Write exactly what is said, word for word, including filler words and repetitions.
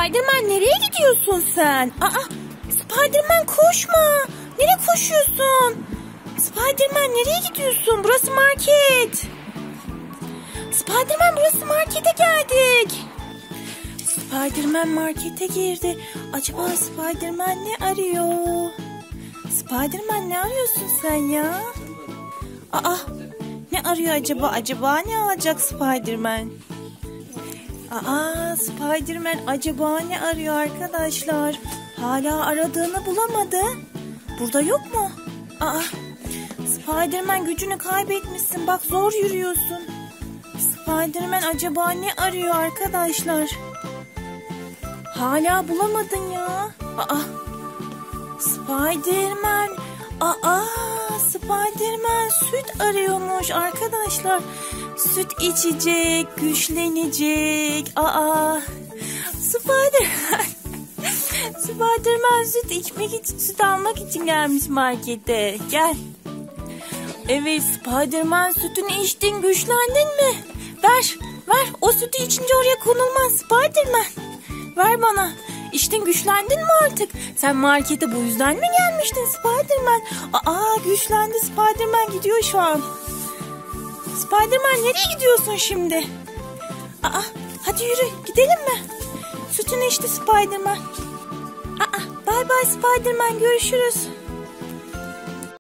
Spiderman nereye gidiyorsun sen? Aa, Spiderman koşma. Nereye koşuyorsun? Spiderman nereye gidiyorsun? Burası market. Spiderman burası markete geldik. Spiderman markete girdi. Acaba Spiderman ne arıyor? Spiderman ne arıyorsun sen ya? Aa, ne arıyor acaba? Acaba ne alacak Spiderman? Aa, Spiderman acaba ne arıyor arkadaşlar? Hala aradığını bulamadı. Burada yok mu? Aa, Spiderman gücünü kaybetmişsin. Bak zor yürüyorsun. Spiderman acaba ne arıyor arkadaşlar? Hala bulamadın ya. Aa, Spiderman. Aa, Spiderman süt arıyormuş arkadaşlar. Süt içecek, güçlenecek. Aa, Spiderman. Spiderman süt içmek için, süt almak için gelmiş markete. Gel. Evet, Spiderman sütünü içtin, güçlendin mi? Ver, ver. O sütü içince oraya konulmaz Spiderman. Ver bana. İçtin, güçlendin mi artık? Sen markete bu yüzden mi gelmiştin Spiderman? Aa, güçlendi Spiderman, gidiyor şu an. Spiderman nereye gidiyorsun şimdi? Aa, hadi yürü gidelim mi? Sütünü içti Spiderman. Aa, bye bye Spiderman, görüşürüz.